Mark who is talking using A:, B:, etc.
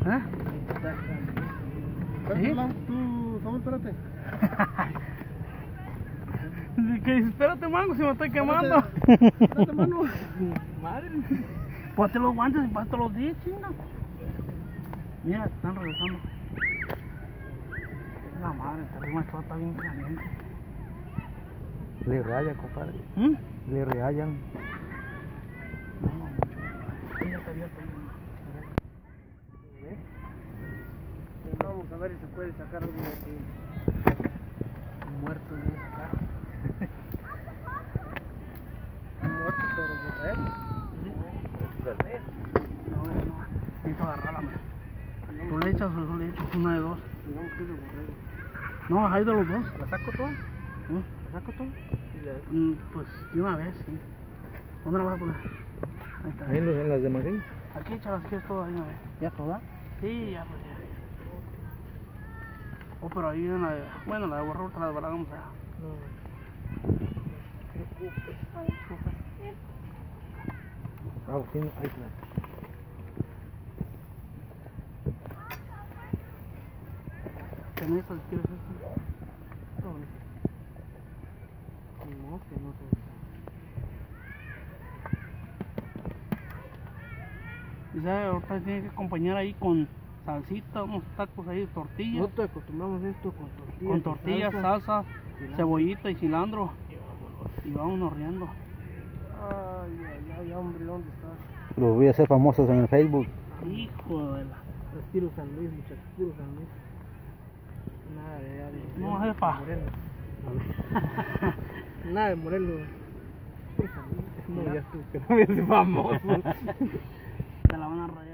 A: ¿Eh? ¿Sí?
B: Tú, Saúl, espérate.
A: Que espérate, mango, si me estoy quemando.
B: Espérate, mano.
A: Madre. Ponte los guantes y ponte los 10, chinga. Mira, están regresando. La madre, esta rima está bien caliente.
B: Le rayan, compadre. Le rayan. Vamos a ver si se puede sacar algo de aquí. Muerto de ese carro. Muerto, pero de él.
A: No, necesito agarrarla. Tú le echas o yo le echo, una de dos.
B: Digamos que es de borrego.
A: No, hay de los dos.
B: ¿La saco todo? ¿La saco todo?
A: Pues de una vez, sí. ¿Dónde la vas a poner? Ahí está.
B: Ahí en las de Marín.
A: Aquí échalas, que es todo ahí una vez.
B: ¿Ya toda?
A: Sí, ya pues ya. Oh, pero ahí en la de... Bueno, la de borrar la desbalagamos allá.
B: Ah, sí, ahí está.
A: ¿Tenés esto? ¿Quieres esto?
B: No, que no te...
A: Y sabe, ahorita tiene que acompañar ahí con salsita, unos tacos ahí de tortilla.
B: Nosotros acostumbramos esto con tortillas.
A: Con tortillas, salsa, cebollita y cilantro. Y vamos riendo.
B: Ay, hombre, ¿dónde estás?
C: Los voy a hacer famosos en el Facebook.
A: Hijo de la...
B: Respiro San Luis, muchachos, puro San Luis. Nada de
A: No, jefa.
B: Morelos. Nada de Morelos. Puro San Luis. No, ya tú, que no me haces famoso.
A: Te la van a rayar.